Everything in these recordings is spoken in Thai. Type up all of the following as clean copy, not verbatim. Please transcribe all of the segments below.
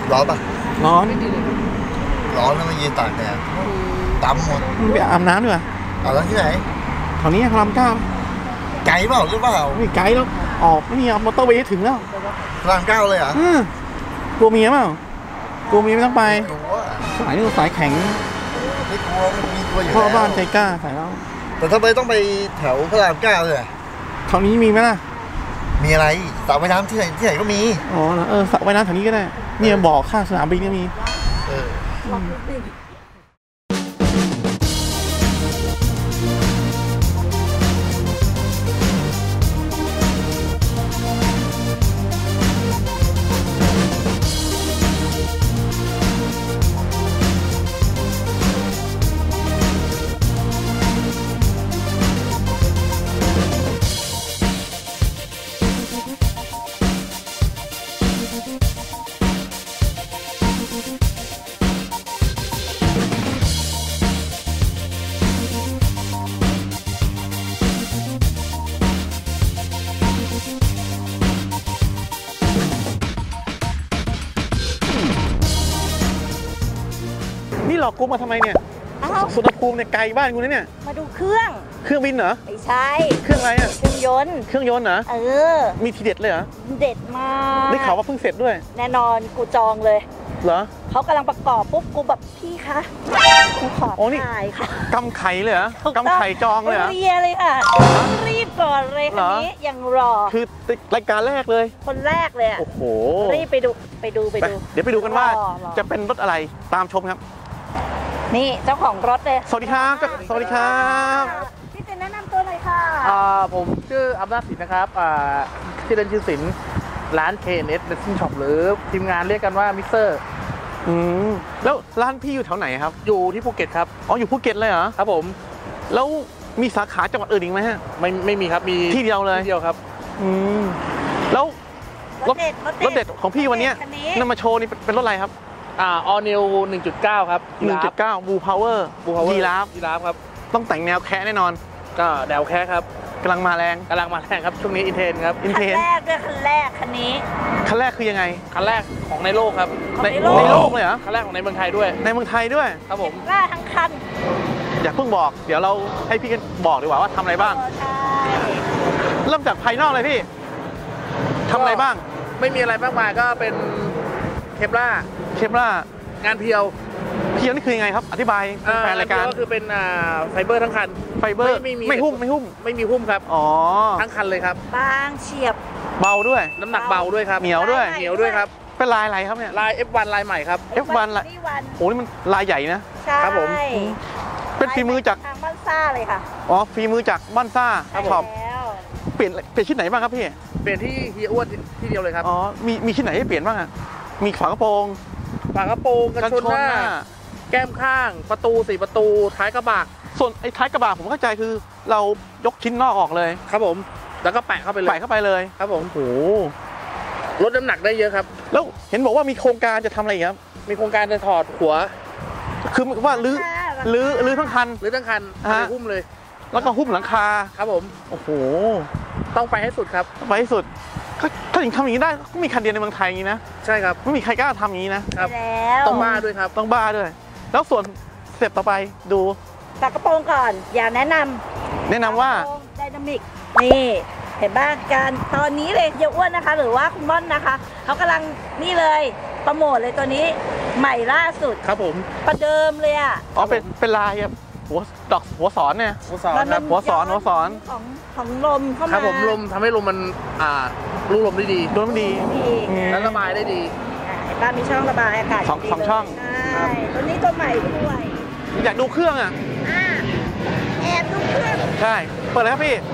ร้อนปะร้อนร้อนแล้วมายืนตากแดดดำหมดไปอาบน้ำดีกว่าอาบน้ำที่ไหนแถวนี้พระรามเก้าไกลเปล่าหรือเปล่าไม่ไกลแล้วออกไม่มีมอเตอร์เวย์ถึงแล้วพระรามเก้าเลยเหรอกลัวเมียเปล่ากลัวเมียไม่ต้องไปสายนี่สายแข็งไม่กลัวมีกลัวอยู่พ่อบ้านใจกล้าสายแล้วแต่ทำไมต้องไปแถวพระรามเก้าเลยแถวนี้มีไหมล่ะมีอะไรสระว่ายน้ำที่ไหนก็มีอ๋อสระว่ายน้ำแถวนี้ก็ได้เนี่ยบอกข้างสนามบินก็มีนี่หลอกกูมาทำไมเนี่ยสุนภูมิเนี่ยไกลบ้านกูนะเนี่ยมาดูเครื่องบินเหรอไม่ใช่เครื่องอะไรอ่ะเครื่องยนต์เหรอมีทีเด็ดเลยเหรอเด็ดมากได้ข่าวว่าเพิ่งเสร็จด้วยแน่นอนกูจองเลยเหรอเขากำลังประกอบปุ๊บกูแบบพี่คะกูขอถ่ายค่ะกำไข่เลยเหรอกำไข่จองเลยเหรอเรียเลยค่ะรีบก่อนเลยคันนี้ยังรอคือรายการแรกเลยคนแรกเลยโอ้โหรีบไปดูเดี๋ยวไปดูกันว่าจะเป็นรถอะไรตามชมครับนี่เจ้าของรถเลยสวัสดีครับพี่จะแนะนำตัวหน่อยค่ะผมชื่ออำนาจศิลป์นะครับชื่อเล่นชื่อศิลป์ร้าน KNS Racing Shop หรือทีมงานเรียกกันว่ามิกเซอร์แล้วร้านพี่อยู่แถวไหนครับอยู่ที่ภูเก็ตครับอ๋ออยู่ภูเก็ตเลยเหรอครับผมแล้วมีสาขาจังหวัดอื่นอีกไหมฮะไม่มีครับมีที่เดียวเลยที่เดียวครับแล้วรถเด็ดของพี่วันนี้นำมาโชว์นี่เป็นรถอะไรครับ All New 1.9 ครับ 1.9 Blue Power ยีราฟครับต้องแต่งแนวแคะแน่นอนก็แนวแคะครับกำลังมาแรงครับช่วงนี้อินเทนครับคันแรกด้วยคันนี้คันแรกคือยังไงคันแรกของในโลกครับในโลกเลยเหรอคันแรกของในเมืองไทยด้วยครับผมล่าทั้งคันอย่าเพิ่งบอกเดี๋ยวเราให้พี่กันบอกดีกว่าว่าทำอะไรบ้างเริ่มจากภายนอกเลยพี่ทำอะไรบ้างไม่มีอะไรมากมายก็เป็นเคปล่างานเพียวนี่คือยังไงครับอธิบายแฟนรายการก็คือเป็นไฟเบอร์ทั้งคันไฟเบอร์ไม่หุ้มไม่มีหุ้มครับทั้งคันเลยครับบางเฉียบเบาด้วยน้ำหนักเบาด้วยครับเหนียวด้วยครับเป็นลายอะไรครับเนี่ยลาย F1 ลายใหม่ครับ F1 ลายโอ้นี่มันลายใหญ่นะครับผมเป็นฝีมือจากบ้านซ่าเลยค่ะฝีมือจากบ้านซ่าครับเปลี่ยนชิ้นไหนบ้างครับพี่เปลี่ยนที่เฮียอ้วนที่เดียวเลยครับมีชิ้นไหนให้เปลี่ยนบ้างมีฝากระโปรงกันชนหน้าแก้มข้างประตู4ประตูท้ายกระบะส่วนไอ้ท้ายกระบะผมเข้าใจคือเรายกชิ้นนอกออกเลยครับผมแล้วก็แปะเข้าไปเลยครับผมโอ้ลดน้ำหนักได้เยอะครับแล้วเห็นบอกว่ามีโครงการจะทำอะไรครับมีโครงการจะถอดหัวคือว่าลื้อทั้งคันหุ้มเลยแล้วก็หุ้มหลังคาครับผมโอ้โหต้องไปให้สุดครับไปให้สุดถ้าถึงทำอย่างนี้ได้ก็มีคันเดียวในเมืองไทยอย่างนี้นะใช่ครับไม่มีใครกล้าทำอย่างนี้นะครับต้องบ้าด้วยครับต้องบ้าด้วยแล้วส่วนสเต็ปต่อไปดูฝากระโปรงก่อนอย่าแนะนำว่าไดนามิกนี่เห็นบ้างการตอนนี้เลยเยอะอ้วนนะคะหรือว่าคุณม่อนนะคะเขากำลังนี่เลยโปรโมทเลยตัวนี้ใหม่ล่าสุดครับผมประเดิมเลยเป็นลายหัวสอนเนี่ยหัวสอนของลมเข้ามาครับผมลมทำให้ลมมันรูลมได้ดีและระบายได้ดีบ้านมีช่องระบายอากาศสองช่องใช่ตัวนี้ตัวใหม่ด้วยอยากดูเครื่องแอบดูเครื่องใช่เปิดเลยครับพี่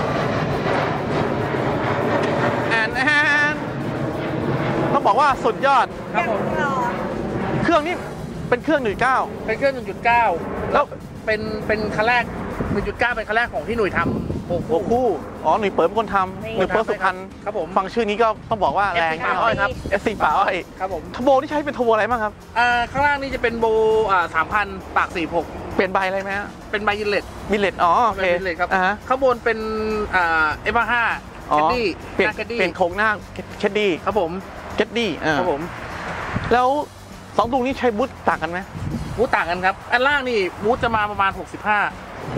ต้องบอกว่าสุดยอดครับผมเครื่องนี้เป็นเครื่อง 1.9 เป็นเครื่อง 1.9 แล้วเป็นคันแรก 1.9 เป็นคันแรกของที่หนุ่ยทำหัวคู่หนุ่ยเปิดเป็นคนทำหนุ่ยเปิดสุพรรณครับผมฟังชื่อนี้ก็ต้องบอกว่าแรงป่าอ้อยครับ FC ป่าอ้อยครับผมทโบที่ใช้เป็นทโบอะไรบ้างครับข้างล่างนี่จะเป็นโบ3,000 ปาก 46 เปลี่ยนใบอะไรไหมฮะเป็นใบยินเลตโอเคครับข้างบนเป็นF5 เปลี่ยนโครงหน้าเคดดี้ครับผมเคดดี้ครับผมแล้ว2 ดวงนี้ใช้บูทต่างกันไหมบูธต่างกันครับอันล่างนี่บูธจะมาประมาณโห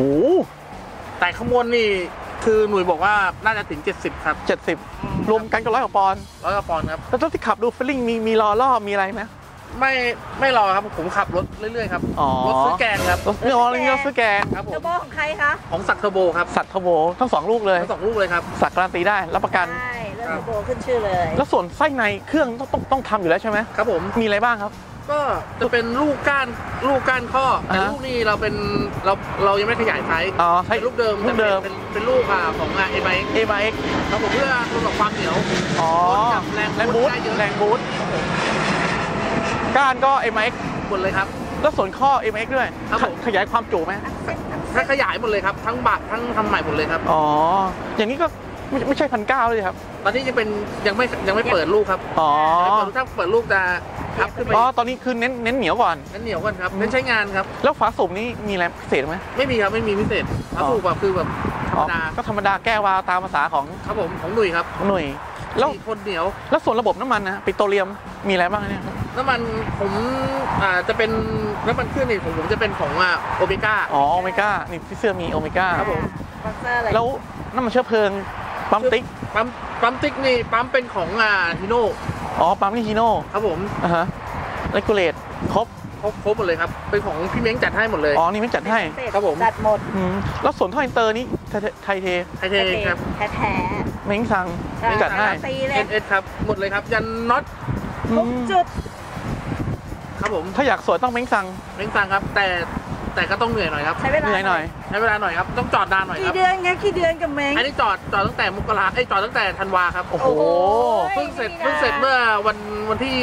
65แต่ข้างบนนี่คือหน่วยบอกว่าน่าจะถึง70ครับ 70 รวมกันก็100 กว่าปอนด์ 100 กว่าปอนด์ครับแล้วตอนที่ขับดูฟีลลิ่งมีรอรอบมีอะไรไหมไม่รอครับผมขับรถเรื่อยๆครับอ๋อรถซื้อแกงครับรถซื้อแกงครับผเทอมร์โบของใครคะของสักเทอร์โบครับสัตว์เทอร์โบทั้ง2 ลูกเลยทั้ง2 ลูกเลยครับสักการันตีได้รับประกันใช่เรื่องเทอร์โบขึ้นชื่อเลยแล้วส่วนไส้ในเครื่องต้องทำอยู่แล้วใช่ไหมครับผมมีอะไรบ้างครับก็จะเป็นลูกก้านข้อแต่ลูกนี่เรายังไม่ขยายไซส์อ๋อใช้เป็นลูกเดิมลูกเดิมเป็นลูกของAMX AMX ครับผมเพื่อลดความเหนียวอ๋อลดกับแรงบูทได้เยอะแรงบูทก้านก็ AMX หมดเลยครับแล้วส่วนข้อ AMX ด้วยครับผมขยายความจุไหมถ้าขยายหมดเลยครับทั้งบัตรทั้งทำใหม่หมดเลยครับอ๋อ อย่างนี้ก็ไม่ใช่1,900เลยครับตอนนี้ยังไม่เปิดลูกครับอ๋อถ้าเปิดลูกจะอัพขึ้นไปอ๋อ ตอนนี้คือเน้นเหนียวก่อนนั่นเหนียวกันครับเน้นใช้งานครับแล้วฝาสูบนี้มีอะไรพิเศษไหมไม่มีครับไม่มีพิเศษถ้าสูบแบบคือแบบธรรมดาก็ธรรมดาแก้วาล์วตามภาษาของครับผมของหนุ่ยครับหน่วย แล้วมีคนเหนียวแล้วส่วนระบบน้ำมันนะปิโตรเลียมมีอะไรบ้างเนี่ยน้ำมันผมจะเป็นน้ำมันเครื่องนี่ผมจะเป็นของโอเมก้าอ๋อโอเมก้านี่พี่เสื้อมีโอเมก้าครับผมสปอนเซอร์อะไรแล้วน้ำมันเชื้อเพลิงปั๊มติ๊กปั๊มติ๊กนี่ปั๊มเป็นของฮิโน่อ๋อปั๊มนี่ฮีโน่ครับผมอ่าฮะเรกูเลตครบครบหมดเลยครับเป็นของพี่เม้งจัดให้หมดเลยอ๋อนี่ไม่จัดให้ครับผมจัดหมดแล้วส่วนท่ออินเตอร์นี่ไทยเทไทยเทครับแท้เม้งซังๆจัดให้การันตีเลย NS ครับหมดเลยครับยันน็อตทุกจุดครับผมถ้าอยากสวยต้องเม้งซังเม้งสั่งครับแต่ก็ต้องเหนื่อยหน่อยครับใช้เวลาเหนื่อยหน่อยใช้เวลาหน่อยครับต้องจอดนานหน่อยคกี่รับเดือนไงกี่เดือนกับเม้งอันนี้จอดตั้งแต่มกราจอดตั้งแต่ธันวาครับโอ้โหเพิ่งเสร็จเมื่อวันที่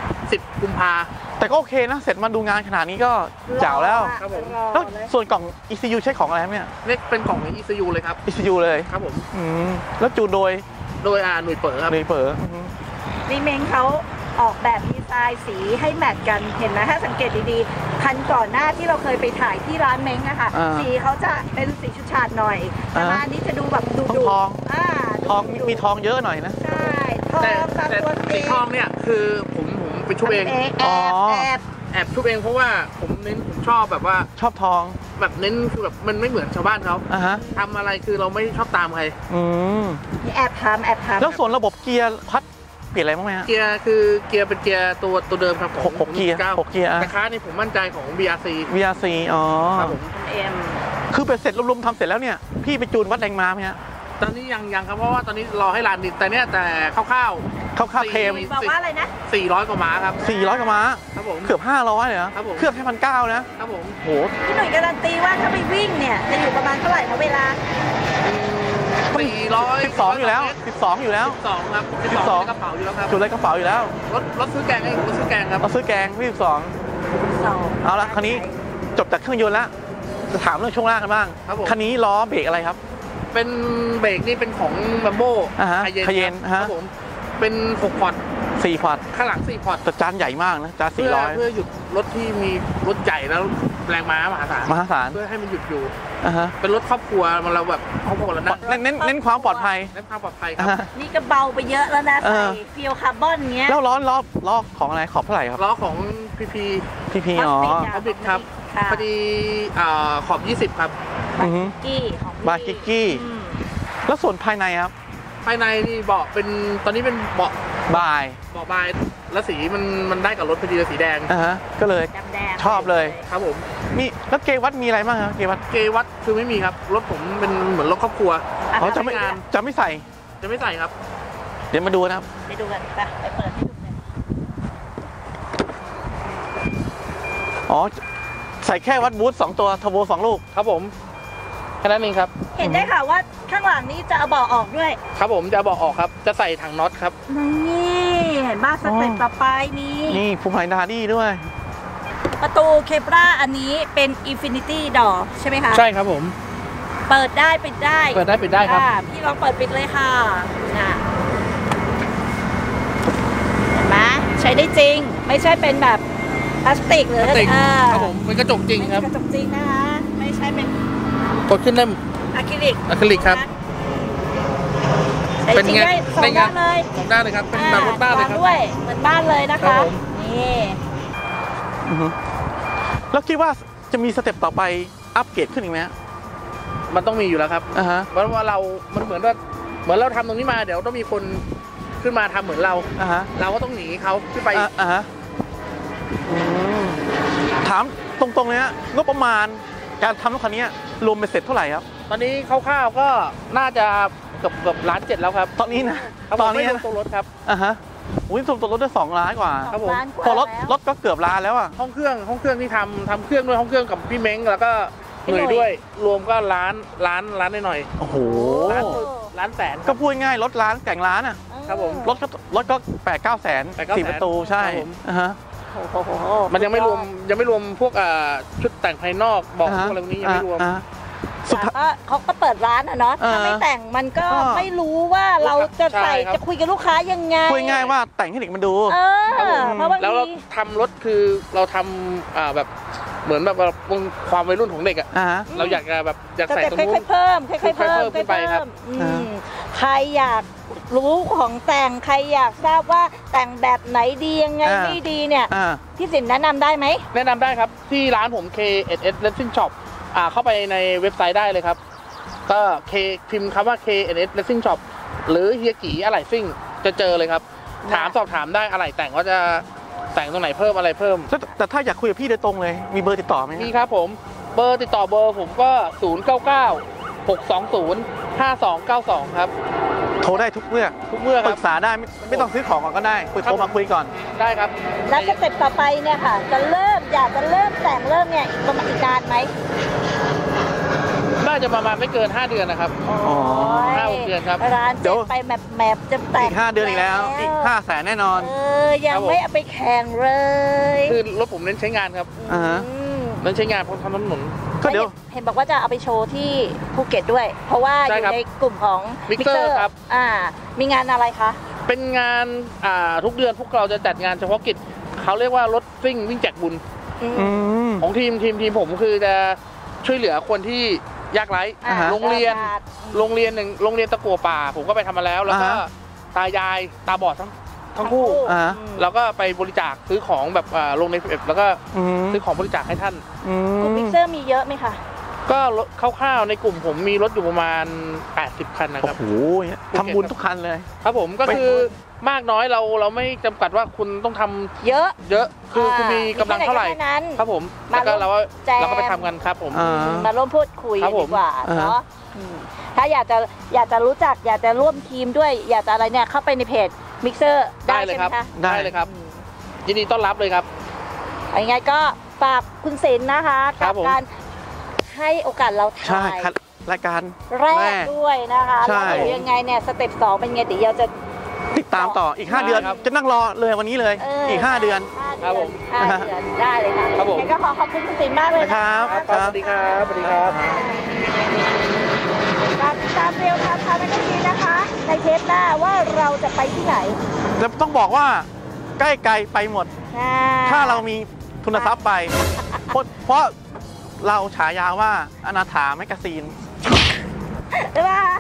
10 กุมภาแต่ก็โอเคนะ เสร็จมาดูงานขนาดนี้ก็แจ๋วแล้วครับผมรอแล้วเลยส่วนกล่อง ECU ใช้ของอะไรครับเนี่ยนี่เป็นของ ECU เลยครับ ECU เลยครับผมแล้วจูนโดยโดยหน่วยเปิดครับเลยเปิดนี่เม้งเขาออกแบบดีไซน์สีให้แมทกันเห็นไหมถ้าสังเกตดีๆคันก่อนหน้าที่เราเคยไปถ่ายที่ร้านเม้งอะค่ะ สีเขาจะเป็นสีชุดฉาดหน่อยแต่มาอันนี้จะดูแบบดุทองอ่าทองมีทองเยอะหน่อยนะใช่ทองแต่ตามตัวสีทองเนี่ยคือผมไปชุบเองแอบชุบเองเพราะว่าผมชอบแบบว่าชอบทองแบบเน้นคือแบบมันไม่เหมือนชาวบ้านเขาอ่ะฮะทำอะไรคือเราไม่ชอบตามใครนี่แอบทำแล้วส่วนระบบเกียร์พัดเปลี่ยนอะไรบ้างไหมฮะเกียร์เป็นเกียร์ตัวเดิมครับของหกเกียร์ 9 หกเกียร์แต่ค้านี่ผมมั่นใจของ BRC VRC อ๋อครับผมเอ็มคือเป็นเสร็จรวมๆทำเสร็จแล้วเนี่ย พี่ไปจูนวัดแรงม้าไหมฮะตอนนี้ยังครับเพราะว่าตอนนี้รอให้ลานดินแต่เนี้ยแต่คร่าวคร่าวๆเทมบอกว่าอะไรนะๆ400 กว่าม้าครับ 400กว่าม้าครับผมเกือบ500เลยเหรอครับผมเครื่องให้1,900นะครับผมโหพี่หนุ่ยการันตีว่าถ้าไปวิ่งเนี่ยจะอยู่ประมาณเท่าไหร่นะเวลา 400 12อยู่แล้ว12อยู่แล้ว 12ครับ12 12 ในกระเป๋าอยู่แล้วครับจุดในกระเป๋าอยู่แล้วรถซื้อแกงเองรถซื้อแกงครับเราซื้อแกงพี่12เอาละคันนี้จบจากเครื่องยนต์แล้วจะถามเรื่องช่วงล่างกันบ้างครับผมคันนี้ล้อเบรกอะไรครับเป็นเบรกนี่เป็นของบัมโบ้อ่าฮะคา Cayenne คฮะรับผมเป็น6พอร์ต 4ควอดข้างหลัง4พอร์ตแต่จานใหญ่มากนะจานเพื่อหยุดรถที่มีรถใหญ่แล้วแรงม้ามหาศาล 400มหาศาลเพื่อให้มันหยุดอยู่อ่าฮะเป็นรถครอบครัวเราแบบครอบครัวเรานั่งเน้นความปลอดภัยเน้นความปลอดภัยคอ่ารับฮะนี่ก็เบาไปเยอะแล้วนะเอใส่อฟิวคาร์บอนเงี้ยแล้วล้อของอะไรขอบเท่าไหร่ครับล้อของ PP พี่อ๋อเขาบิดครับค่ะพอดีขอบ 20 ครับอือฮึกี้ของพี่บากิกกี้อืมแล้วส่วนภายในครับภายในนี่เบาะเป็นตอนนี้เป็นเบาะบายบายแล้วสีมันได้กับรถพอดีเลยสีแดงอ่าฮะก็เลยแดงๆชอบเลยครับผมมีแล้วเกวัดมีอะไรบ้างครับเกวัดเกวัดคือไม่มีครับรถผมเป็นเหมือนรถครอบครัวอ่ะเขาจะไม่งานจะไม่ใส่จะไม่ใส่ครับเดี๋ยวมาดูนะครับไปดูกันไปเปิดให้ดูเลยอ๋อใส่แค่วัดบูท2ตัวทโบ2ลูกครับผมแค่นั้นเองครับเห็นได้ค่ะว่าข้างหลังนี้จะเอาเบาะออกด้วยครับผมจะบอกออกครับจะใส่ถังน็อตครับนี่เห็นบ้างสเต็ปต่อไปนี้นี่ภูมิภายดาดี้ด้วยประตูเคปราอันนี้เป็น Infinity Door ใช่ไหมคะใช่ครับผมเปิดได้ปิดได้เปิดได้ปิดได้ครับอ่าพี่ลองเปิดปิดเลยค่ะน่ะเห็นไหมใช้ได้จริง ไม่ใช่เป็นแบบพลาสติกหรือติดเออครับผมเป็นกระจกจริงครับไม่ใช่กระจกจริงนะคะไม่ใช่เป็นกดขึ้นได้อะคริลิกอะคริลิกครับใช้จริงได้สองด้านเลยสองด้านเลยครับเป็นแบบรถบ้านเลยครับวงด้วยเหมือนบ้านเลยนะครัคะบผมนี่นี่แล้วคิดว่าจะมีสเต็ปต่อไปอัปเกรดขึ้นอีกไหมมันต้องมีอยู่แล้วครับ เพราะว่ามันเหมือนเราทำตรงนี้มาเดี๋ยวต้องมีคนขึ้นมาทำเหมือนเรา เราก็ต้องหนีเขาขึ้นไปถามตรงๆเลยฮะงบประมาณการทำรถคันนี้รวมไปเสร็จเท่าไหร่ครับตอนนี้คร่าวๆก็น่าจะเกือบ1.7 ล้านแล้วครับตอนนี้นะตอนนี้ไม่รวมตัวรถครับอุ้ยสมตัวรถได้2 ล้านกว่าครับผมพอรถก็เกือบล้านแล้วอ่ะห้องเครื่องที่ทำเครื่องด้วยห้องเครื่องกับพี่เม้งแล้วก็หน่วยด้วยรวมก็ล้านหน่อยโอ้โหล้านแสนก็พูดง่ายรถล้านแต่งล้านอ่ะครับผมรถก็8-9 แสน 8-9 4 ประตูใช่ครับผมมันยังไม่รวมพวกชุดแต่งภายนอกบอกพวกอะไรพวกนี้ยังไม่รวมสุดท้ายเขาก็เปิดร้านอะเนาะถ้าไม่แต่งมันก็ไม่รู้ว่าเราจะใส่ใช่ครับจะคุยกับลูกค้ายังไงพูดง่ายว่าแต่งให้เด็กมันดูเพราะบางแล้วเราทีทำรถคือเราทำแบบเหมือนแบบความวัยรุ่นของเด็กอ่ะเราอยากสใส่เต็ปตรงนู้นค่อยๆเพิ่มค่อยๆเพิ่มขึ้นไปครับใครอยากรู้ของแต่งใครอยากทราบว่าแต่งแบบไหนดียังไงไม่ดีเนี่ยพี่สินแนะนำได้ไหมแนะนำได้ครับที่ร้านผม K&S Racing Shop เข้าไปในเว็บไซต์ได้เลยครับก็พิมพ์คำว่า K&S Racing Shop หรือเฮียกี่อะไหล่ซิ่งจะเจอเลยครับสอบถามได้อะไหล่แต่งว่าจะแต่งตรงไหนเพิ่มอะไรเพิ่มแต่ถ้าอยากคุยกับพี่โดยตรงเลยมีเบอร์ติดต่อไหมมีครับผมเบอร์ติดต่อเบอร์ผมก็ 099-620-5292 ครับโทรได้ทุกเมื่อคปรัรึบกษาได้ไม่ต้องซื้อของก่อนก็ได้โทรมาคุยก่อนได้ครับแล้วสเต็ปต่อไปเนี่ยค่ะอยากจะเริ่มแต่งเนี่ยอีกประมาณอีกนานไหมน่าจะประมาณไม่เกิน5 เดือนนะครับ 5-6 เดือนครับร้านเดี๋จะยวไปแมปจะแต่งอีก5 เดือนอีกแล้วอีก5 แสนแน่นอนยังไม่เอาไปแข่งเลยคือรถผมเน้นใช้งานครับเน้นใช้งานผมทำถนนก็เดี๋ยวเห็นบอกว่าจะเอาไปโชว์ที่ภูเก็ตด้วย เพราะว่าอใช่ยู่ครับในกลุ่มของ Mixer ครับมีงานอะไรคะเป็นงานทุกเดือนพวกเราจะจัดงานเฉพาะกิจเขาเรียกว่ารถซิ่งวิ่งแจกบุญของทีมผมคือจะช่วยเหลือคนที่ยากไร้โรงเรียนตะกั่วป่าผมก็ไปทำมาแล้วแล้วก็ตายายตาบอดทั้งคู่แล้วก็ไปบริจาคซื้อของแบบลงในเพจแล้วก็ซื้อของบริจาคให้ท่านกลุ่มมิกเซอร์มีเยอะไหมคะก็คร่าวๆในกลุ่มผมมีรถอยู่ประมาณ80 คันนะครับโอ้โหทำบุญทุกคันเลยครับผมก็คือมากน้อยเราไม่จำกัดว่าคุณต้องทำเยอะคือคุณมีกำลังเท่าไหร่ครับผมแล้วก็เราก็ไปทำกันครับผมมาร่วมพูดคุยดีกว่าเนาะถ้าอยากจะรู้จักอยากจะร่วมทีมด้วยอยากจะอะไรเนี่ยเข้าไปในเพจมิกเซอร์ได้ใช่ไหมคะได้เลยครับยินดีต้อนรับเลยครับยังไงก็ฝากคุณศิลป์นะคะกับการให้โอกาสเราถ่ายรายการแรกด้วยนะคะแล้วยังไงเนี่ยสเต็ป2เป็นไงเดี๋ยวเราจะติดตามต่ออีก5 เดือนจะนั่งรอเลยวันนี้เลยอีก5 เดือนครับผม 5 เดือนได้เลยค่ะครับผมก็ขอบคุณคุณศิลป์มากเลยนะครับสวัสดีครับสวัสดีครับตามเร็วทำในทีนะคะในเทปหน้าว่าเราจะไปที่ไหนแล้วต้องบอกว่าใกล้ไกลไปหมดถ้าเรามีทุนทรัพย์ไปเพราะเราฉายาว่าอนาถาแมกกาซีนบ๊ายบาย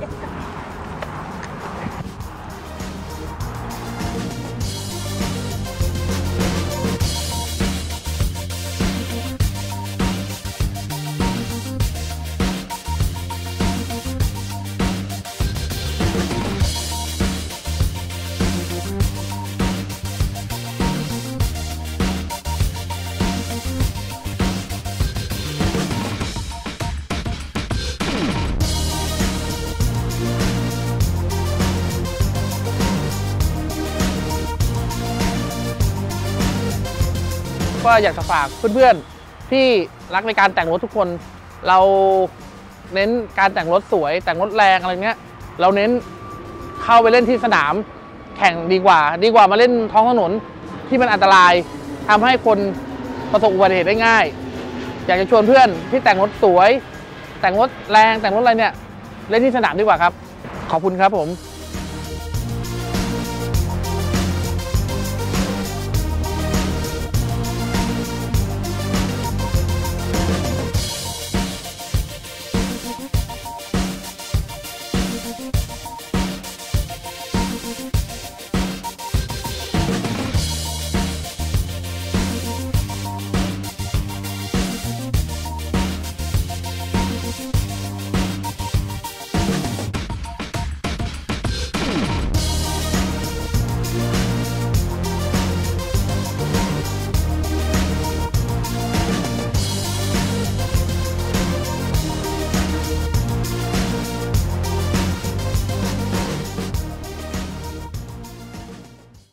ก็อยากจะฝากเพื่อนๆที่รักในการแต่งรถทุกคนเราเน้นการแต่งรถสวยแต่งรถแรงอะไรเงี้ยเราเน้นเข้าไปเล่นที่สนามแข่งดีกว่ามาเล่นท้องถนนที่มันอันตรายทำให้คนประสบอุบัติเหตุได้ง่ายอยากจะชวนเพื่อนที่แต่งรถสวยแต่งรถแรงแต่งรถอะไรเนี่ยเล่นที่สนามดีกว่าครับขอบคุณครับผม